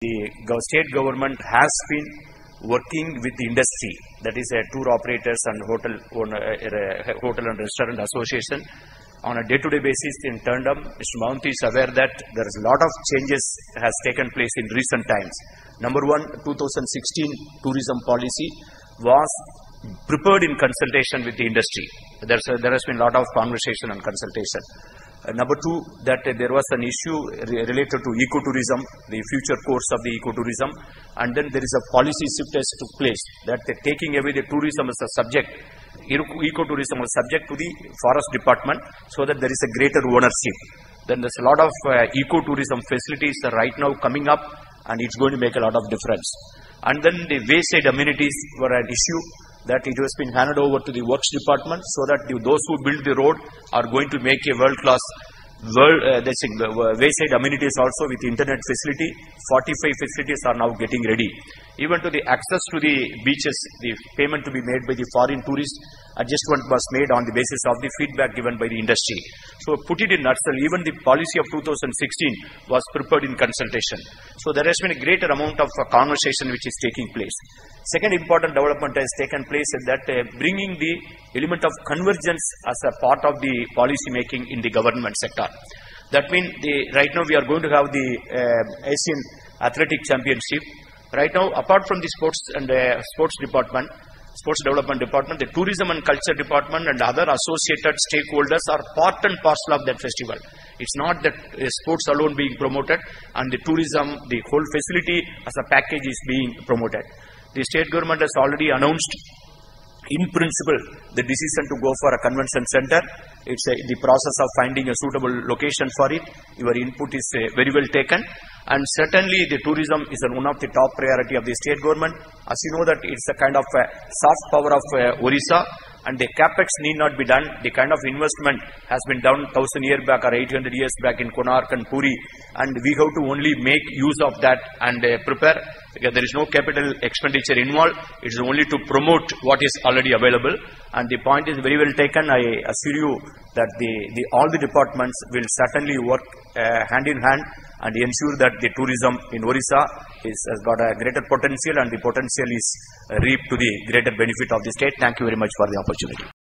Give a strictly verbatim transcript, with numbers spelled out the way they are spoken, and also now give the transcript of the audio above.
The state government has been working with the industry, that is a tour operators and hotel uh, hotel and restaurant association on a day-to-day basis in tandem. Mister Mohanty is aware that there is a lot of changes has taken place in recent times. Number one, two thousand sixteen tourism policy was prepared in consultation with the industry. There's a, there has been a lot of conversation and consultation. Uh, number two, that uh, there was an issue re related to ecotourism, the future course of the ecotourism, and then there is a policy shift has took place that uh, taking away the tourism as a subject, ecotourism was subject to the forest department, so that there is a greater ownership. Then there's a lot of uh, ecotourism facilities are right now coming up, and it's going to make a lot of difference. And then the wayside amenities were an issue that it has been handed over to the works department, so that the, those who build the road are going to make a world-class world, uh, uh, wayside amenities also with internet facility. forty-five facilities are now getting ready. Even to the access to the beaches, the payment to be made by the foreign tourists, adjustment was made on the basis of the feedback given by the industry. So put it in nutshell, even the policy of two thousand sixteen was prepared in consultation. So there has been a greater amount of uh, conversation which is taking place. Second important development has taken place in that uh, bringing the element of convergence as a part of the policy making in the government sector. That means the, right now we are going to have the uh, Asian Athletic Championship. Right now, apart from the sports and uh, sports department, sports development department, the tourism and culture department and other associated stakeholders are part and parcel of that festival. It's not that uh, sports alone being promoted and the tourism, the whole facility as a package is being promoted. The state government has already announced in principle the decision to go for a convention center. It's a, the process of finding a suitable location for it. Your input is uh, very well taken. And certainly the tourism is one of the top priority of the state government. As you know that it's a kind of a soft power of uh, Odisha, and the capex need not be done. The kind of investment has been done thousand years back or eight hundred years back in Konark and Puri, and we have to only make use of that and uh, prepare. Because there is no capital expenditure involved. It is only to promote what is already available. And the point is very well taken. I assure you that the, the all the departments will certainly work uh, hand in hand and ensure that the tourism in Odisha is, has got a greater potential, and the potential is uh, reaped to the greater benefit of the state. Thank you very much for the opportunity.